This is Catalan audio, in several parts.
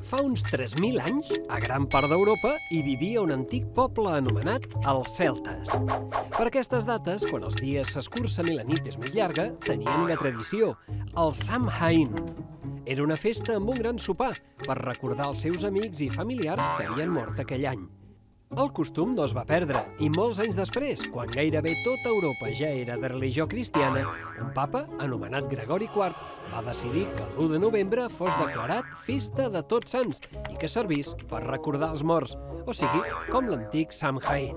Fa uns 3.000 anys, a gran part d'Europa, hi vivia un antic poble anomenat els celtes. Per aquestes dates, quan els dies s'escurcen i la nit és més llarga, tenien una tradició, el Samhain. Era una festa amb un gran sopar per recordar els seus amics i familiars que havien mort aquell any. El costum no es va perdre i molts anys després, quan gairebé tota Europa ja era de religió cristiana, un papa, anomenat Gregori IV, va decidir que l'1 de novembre fos declarat Festa de Tots Sants i que servís per recordar els morts, o sigui, com l'antic Samhain.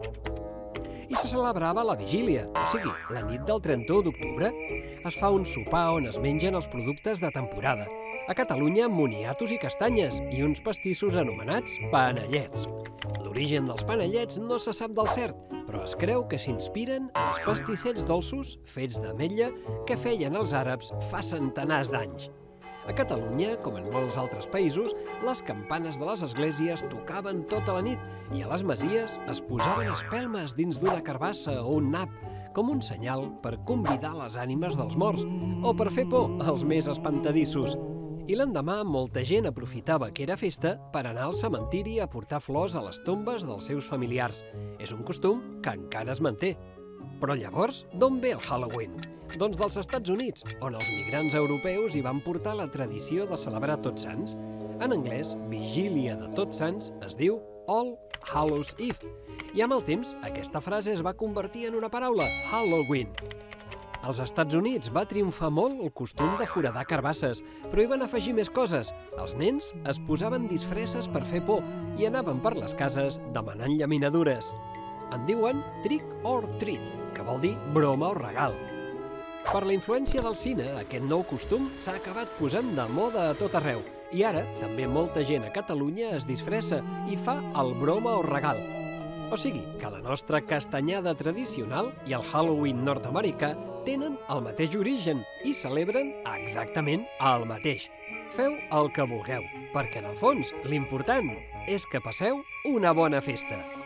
I se celebrava la vigília, o sigui, la nit del 31 d'octubre. Es fa un sopar on es mengen els productes de temporada. A Catalunya, moniatos i castanyes i uns pastissos anomenats panellets. L'origen dels panellets no se sap del cert, però es creu que s'inspiren en els pastissets dolços fets d'ametlla que feien els àrabs fa centenars d'anys. A Catalunya, com en molts altres països, les campanes de les esglésies tocaven tota la nit i a les masies es posaven espelmes dins d'una carbassa o un nap, com un senyal per convidar les ànimes dels morts o per fer por als més espantadissos. I l'endemà molta gent aprofitava que era festa per anar al cementiri a portar flors a les tombes dels seus familiars. És un costum que encara es manté. Però llavors, d'on ve el Halloween? Doncs dels Estats Units, on els migrants europeus hi van portar la tradició de celebrar Tots Sants. En anglès, Vigília de Tots Sants es diu All Hallows Eve. I amb el temps, aquesta frase es va convertir en una paraula, Halloween. Als Estats Units va triomfar molt el costum de foradar carbasses, però hi van afegir més coses. Els nens es posaven disfresses per fer por i anaven per les cases demanant llaminadures. En diuen trick or treat, que vol dir broma o regal. Per la influència del cine, aquest nou costum s'ha acabat posant de moda a tot arreu. I ara també molta gent a Catalunya es disfressa i fa el broma o regal. O sigui, que la nostra castanyada tradicional i el Halloween nord-americà tenen el mateix origen i celebren exactament el mateix. Feu el que vulgueu, perquè en el fons l'important és que passeu una bona festa.